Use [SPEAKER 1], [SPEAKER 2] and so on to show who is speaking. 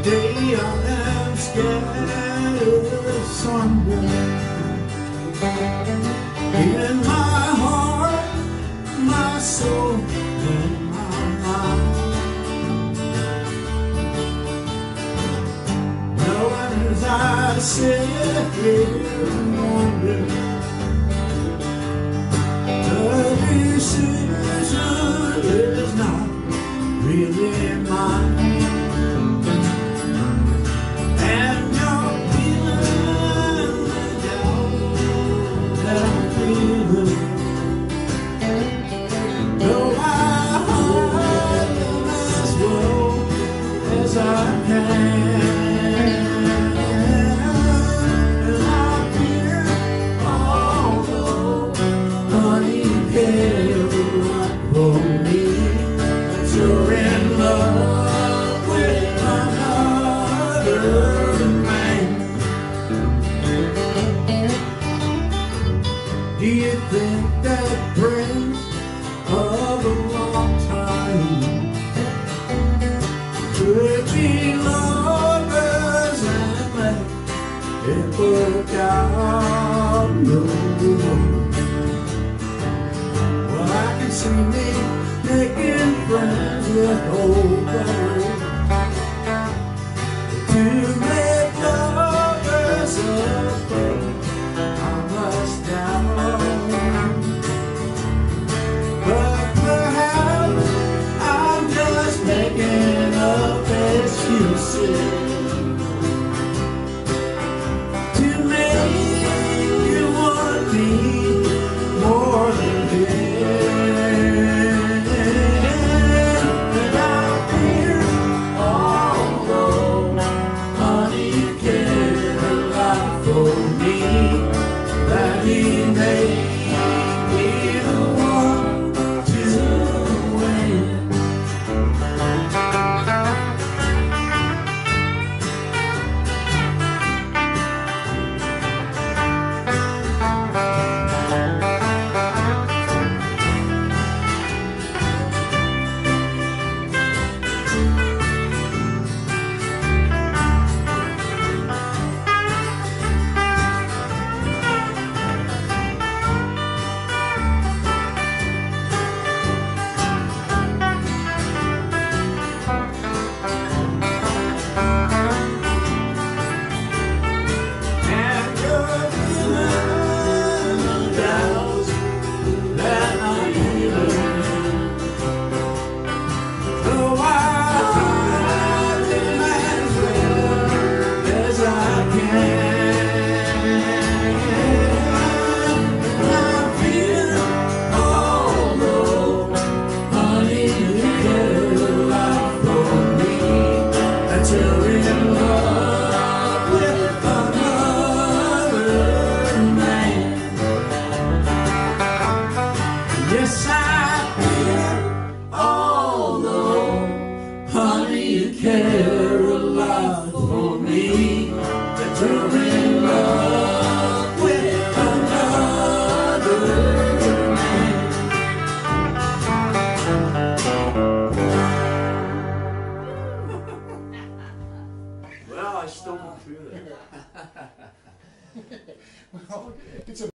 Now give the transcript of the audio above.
[SPEAKER 1] Today I am scattered asunder. In my heart, my soul, and my mind. Knowing as I sit here and wonder, the decision is not really mine. As I can, and I fear, although honey cares for me, that you're in love with another man. Do you think that brings of a long time could be lovers and make it work out? No. Well, I can see me making friends with old buddies to make lovers of things I must doubt. But perhaps I'm just making up excuses to make you want me more than this. And I fear, although honey you care a lot for me, that he may be the one to win. Yes, I feel, although honey you care a lot for me, that you're in love with another man. Well, I stumbled through there.
[SPEAKER 2] Well, it's a